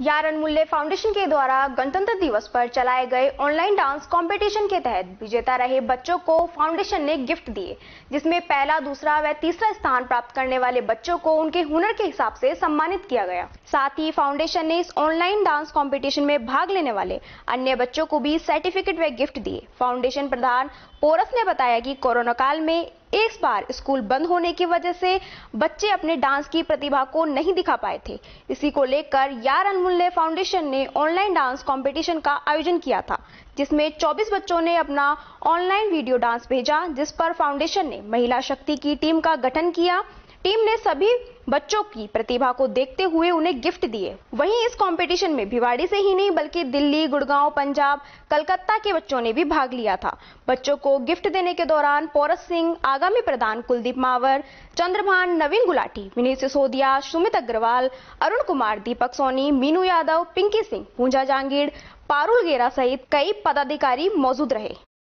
यार अनमूल्य फाउंडेशन के द्वारा गणतंत्र दिवस पर चलाए गए ऑनलाइन डांस कंपटीशन के तहत विजेता रहे बच्चों को फाउंडेशन ने गिफ्ट दिए, जिसमें पहला, दूसरा व तीसरा स्थान प्राप्त करने वाले बच्चों को उनके हुनर के हिसाब से सम्मानित किया गया। साथ ही फाउंडेशन ने इस ऑनलाइन डांस कंपटीशन में भाग लेने वाले अन्य बच्चों को भी सर्टिफिकेट व गिफ्ट दिए। फाउंडेशन प्रधान पोरस ने बताया कि कोरोना काल में इस बार स्कूल बंद होने की वजह से बच्चे अपने डांस की प्रतिभा को नहीं दिखा पाए थे। इसी को लेकर यार अनमूल्य फाउंडेशन ने ऑनलाइन डांस कंपटीशन का आयोजन किया था, जिसमें 24 बच्चों ने अपना ऑनलाइन वीडियो डांस भेजा, जिस पर फाउंडेशन ने महिला शक्ति की टीम का गठन किया। टीम ने सभी बच्चों की प्रतिभा को देखते हुए उन्हें गिफ्ट दिए। वहीं इस कंपटीशन में भिवाड़ी से ही नहीं बल्कि दिल्ली, गुड़गांव, पंजाब, कलकत्ता के बच्चों ने भी भाग लिया था। बच्चों को गिफ्ट देने के दौरान पोरस सिंह, आगामी प्रधान कुलदीप मावर, चंद्रभान, नवीन गुलाटी, विनीत सिसोदिया, सुमित अग्रवाल, अरुण कुमार, दीपक सोनी, मीनू यादव, पिंकी सिंह, पूंजा जांगीड़, पारुल गेरा सहित कई पदाधिकारी मौजूद रहे।